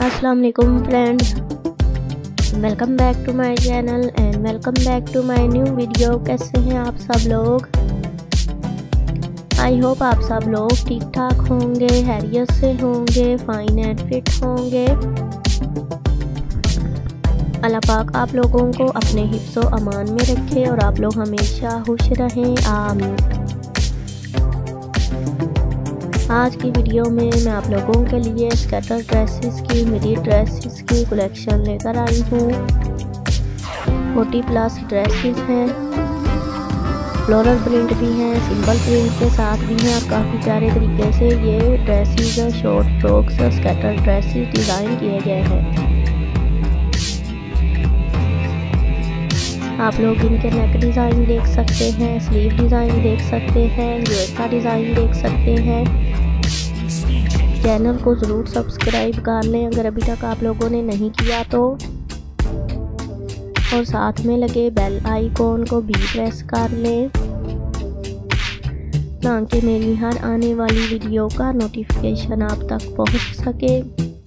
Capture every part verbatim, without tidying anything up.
अस्सलाम वालेकुम friends, welcome back to my channel and welcome back to my new video. कैसे हैं आप सब लोग? आई होप आप सब लोग ठीक ठाक होंगे, हैरियत से होंगे, फाइन एंड फिट होंगे। अल्लाह पाक आप लोगों को अपने हिफ्ज़ो अमान में रखे और आप लोग हमेशा खुश रहें, आमीन। आज की वीडियो में मैं आप लोगों के लिए स्कर्टर ड्रेसेस की मिडी ड्रेसेस की कलेक्शन लेकर आई हूँ। फोर्टी प्लस ड्रेसेस हैं, फ्लोरल प्रिंट भी हैं, सिंपल प्रिंट के साथ भी हैं और काफ़ी प्यारे तरीके से ये dresses short frocks skater dresses design किए गए हैं। आप लोग इनके नेक डिज़ाइन देख सकते हैं, स्लीव डिज़ाइन देख सकते हैं, ड्रेस का डिज़ाइन देख सकते हैं। चैनल को ज़रूर सब्सक्राइब कर लें अगर अभी तक आप लोगों ने नहीं किया तो, और साथ में लगे बेल आइकॉन को भी प्रेस कर लें ताकि मेरी हर आने वाली वीडियो का नोटिफिकेशन आप तक पहुंच सके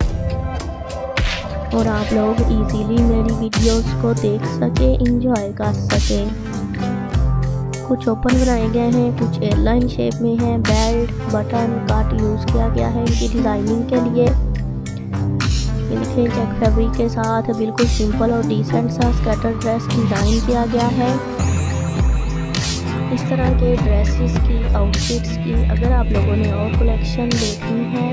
और आप लोग इजीली मेरी वीडियोस को देख सके, एंजॉय कर सके। कुछ ओपन बनाए गए हैं, कुछ एयरलाइन शेप में है। बेल्ट बटन कट यूज़ किया गया है इनकी डिज़ाइनिंग के लिए। ये देखिए चेक फैब्रिक के साथ बिल्कुल सिंपल और डिसेंट सा स्कर्टर ड्रेस डिज़ाइन किया गया है। इस तरह के ड्रेसेस की आउटफिट्स की अगर आप लोगों ने और कलेक्शन देखनी है,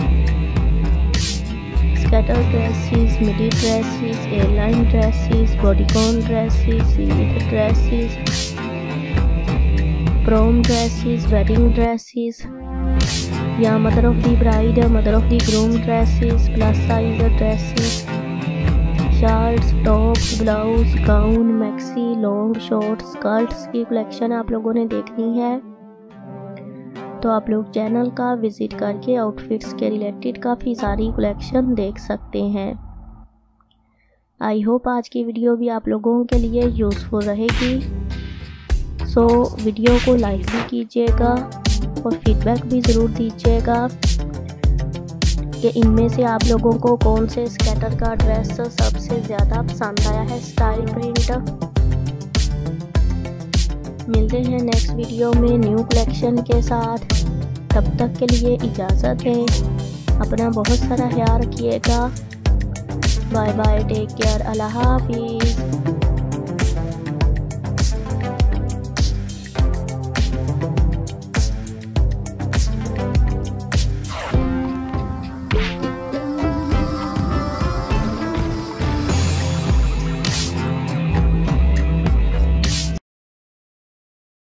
skater dresses, midi dresses, airline dresses, bodycon dresses, sleeve dresses, prom dresses, wedding dresses या mother of the bride, mother of the groom dresses, plus size dresses, shirts, tops, blouse, gown, maxi, long, short, skirts की collection आप लोगों ने देखनी है तो आप लोग चैनल का विजिट करके आउटफिट्स के रिलेटेड काफ़ी सारी कलेक्शन देख सकते हैं। आई होप आज की वीडियो भी आप लोगों के लिए यूज़फुल रहेगी। सो so, वीडियो को लाइक भी कीजिएगा और फीडबैक भी ज़रूर दीजिएगा कि इनमें से आप लोगों को कौन से स्कर्टर का ड्रेस सबसे ज़्यादा पसंद आया है, स्टाइल प्रिंट। मिलते हैं नेक्स्ट वीडियो में न्यू कलेक्शन के साथ। तब तक के लिए इजाज़त है, अपना बहुत सारा ख्याल रखिएगा। बाय बाय, टेक केयर, अल्लाह हाफिज़।